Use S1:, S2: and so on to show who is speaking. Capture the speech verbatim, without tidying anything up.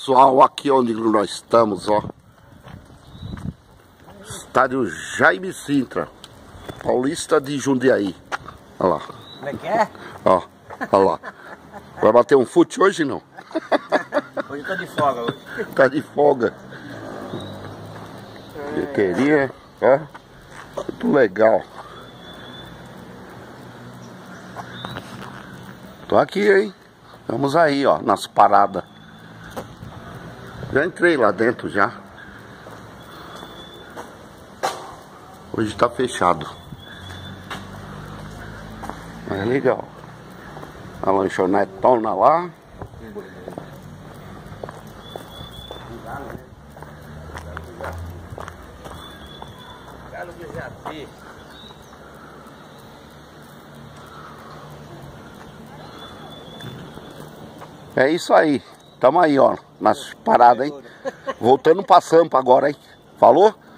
S1: pessoal, aqui onde nós estamos, ó. Estádio Jaime Sintra, Paulista de Jundiaí. Olha lá.
S2: Como é que é?
S1: Ó, olha lá. Vai bater um fute hoje, não?
S2: Hoje tá de folga hoje.
S1: Tá de folga. Bateria, ó. Muito legal. Tô aqui, hein? Vamos aí, ó, nas paradas. Já entrei lá dentro já. Hoje tá fechado. Mas é legal. A lanchonetona lá. É isso aí. Tamo aí, ó, nas paradas, hein? Voltando pra Sampa agora, hein? Falou?